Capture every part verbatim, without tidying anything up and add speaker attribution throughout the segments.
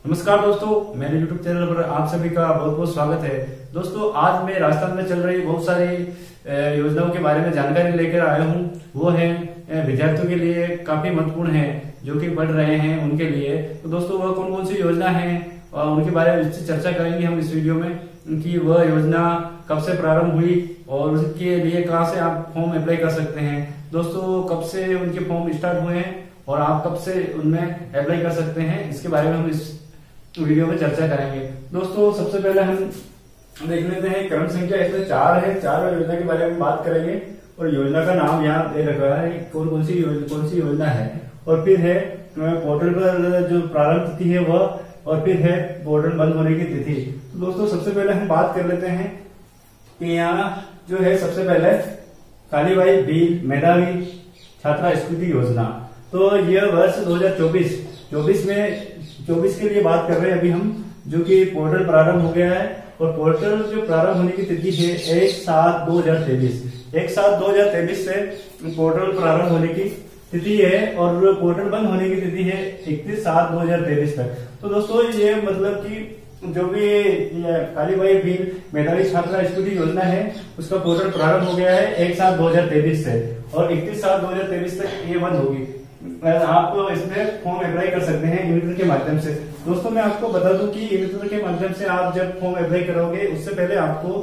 Speaker 1: नमस्कार दोस्तों, मेरे यूट्यूब चैनल पर आप सभी का बहुत बहुत स्वागत है। दोस्तों, आज मैं राजस्थान में चल रही बहुत सारी योजनाओं के बारे में जानकारी लेकर आया हूँ। वो है विद्यार्थियों के लिए काफी महत्वपूर्ण है, जो कि पढ़ रहे हैं उनके लिए। तो दोस्तों, वह कौन कौन सी योजना है और उनके बारे में चर्चा करेंगे हम इस वीडियो में, कि वह योजना कब से प्रारंभ हुई और उसके लिए कहाँ से आप फॉर्म अप्लाई कर सकते हैं। दोस्तों, कब से उनके फॉर्म स्टार्ट हुए हैं और आप कब से उनमें अप्लाई कर सकते हैं, इसके बारे में हम इस वीडियो में चर्चा करेंगे। दोस्तों, सबसे पहले हम देख लेते हैं क्रम संख्या इसमें चार है। चार योजना के बारे में बात करेंगे और योजना का नाम यहाँ दे रखा है, कौन कौन सी कौन सी योजना है। और फिर है पोर्टल पर जो प्रारंभ तिथि है वह, और फिर है पोर्टल बंद होने की तिथि। तो दोस्तों, सबसे पहले हम बात कर लेते हैं कि यहाँ जो है सबसे पहले कालीबाई भील मेधावी छात्रा स्कूटी योजना। तो यह वर्ष दो हजार चौबीस चौबीस में चौबीस के लिए बात कर रहे हैं अभी हम, जो कि पोर्टल प्रारंभ हो गया है। और पोर्टल जो प्रारंभ होने की तिथि है एक सात दो हजार तेईस एक सात दो हजार तेईस से पोर्टल प्रारंभ होने की तिथि है और पोर्टल बंद होने की तिथि है इकतीस सात दो हजार तेईस तक। तो दोस्तों, ये मतलब कि जो भी कालीबाई भील मेधावी छात्रा स्कूटी योजना है उसका पोर्टल प्रारंभ हो गया है एक सात दो हजार तेईस से, और इकतीस सात दो हजार तेईस तक ये बंद होगी। आप इसमें फॉर्म अप्लाई कर सकते हैं ई-मित्र के माध्यम से। दोस्तों, मैं आपको बता दूं कि ई-मित्र के माध्यम से आप जब फॉर्म अप्लाई करोगे उससे पहले आपको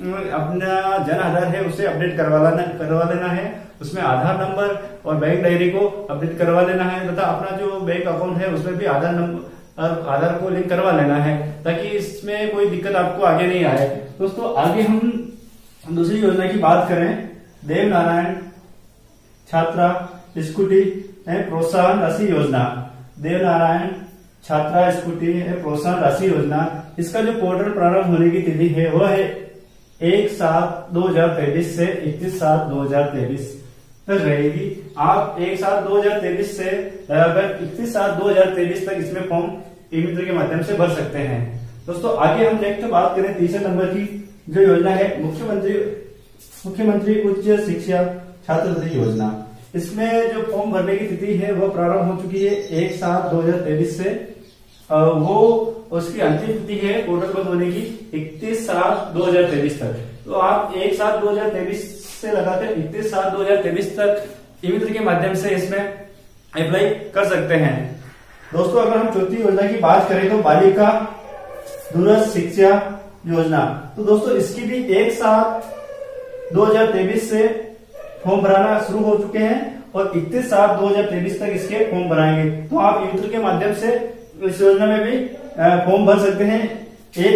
Speaker 1: अपना जन आधार है उसे अपडेट करवा लेना करवा लेना है। उसमें आधार नंबर और बैंक डायरी को अपडेट करवा लेना है, तथा अपना जो बैंक अकाउंट है उसमें भी आधार नंबर और आधार को लिंक करवा लेना है, ताकि इसमें कोई दिक्कत आपको आगे नहीं आए। दोस्तों, आगे हम दूसरी योजना की बात करें, देव नारायण छात्रा स्कूटी प्रोत्साहन राशि योजना। देव नारायण छात्रा स्कूटी प्रोत्साहन राशि योजना, इसका जो पोर्टल प्रारंभ होने की तिथि है वह है एक सात दो हजार तेईस से इकतीस सात दो हजार तेईस तक रहेगी। आप एक सात दो हजार तेईस से अगर इकतीस सात दो हजार तेईस तक इसमें फॉर्म ई-मित्र के माध्यम से भर सकते हैं। दोस्तों, आगे हम नेक्स्ट बात करें तीसरे नंबर की जो योजना है मुख्यमंत्री मुख्यमंत्री उच्च शिक्षा छात्रवृत्ति योजना। इसमें जो फॉर्म भरने की तिथि है वह प्रारंभ हो चुकी है एक सात दो हजार तेईस से, वो उसकी अंतिम तिथि है पोर्टल बंद होने की इकतीस सात दो हजार तेईस तक। तो आप एक सात दो हजार तेईस से लगाकर इकतीस सात दो हजार तेईस तक ई-मित्र के माध्यम से इसमें अप्लाई कर सकते हैं। दोस्तों, अगर हम चौथी योजना की बात करें तो बालिका दूरस्थ शिक्षा योजना। तो दोस्तों, इसकी भी एक सात दो हजार तेईस से फॉर्म भराना शुरू हो चुके हैं और इकतीस सात दो हजार तेईस तक इसके फॉर्म भराएंगे। तो आप ई-मित्र के माध्यम से इस योजना में भी फॉर्म भर सकते हैं। एक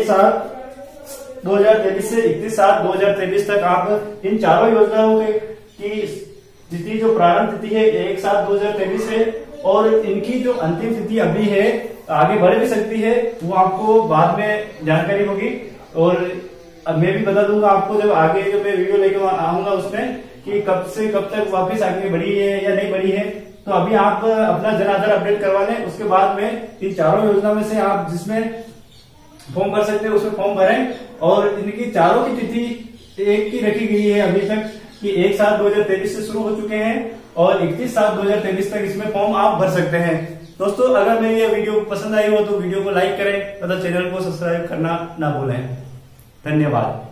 Speaker 1: सात दो हजार तेईस से इकतीस सात दो हजार तेईस तक आप इन चारों योजनाओं के की तिथि जो प्रारंभ तिथि है एक सात दो हजार तेईस है, और इनकी जो अंतिम तिथि अभी है आगे बढ़ भी सकती है, वो आपको बाद में जानकारी होगी। और मैं भी बता दूंगा आपको जब आगे जो मैं वीडियो लेके आऊंगा उसमें, कि कब से कब तक वापस आगे बढ़ी है या नहीं बढ़ी है। तो अभी आप अपना जन आधार अपडेट करवा लें, उसके बाद में इन चारों योजना में से आप जिसमें फॉर्म भर सकते हैं उसमें फॉर्म भरें। और इनकी चारों की तिथि एक की रखी गई है अभी तक, कि एक सात दो हजार तेईस से शुरू हो चुके हैं और इकतीस सात दो हजार तेईस तक इसमें फॉर्म आप भर सकते हैं। दोस्तों, अगर मेरी यह वीडियो पसंद आई हो तो वीडियो को लाइक करें तथा चैनल को सब्सक्राइब करना ना भूलें। धन्यवाद।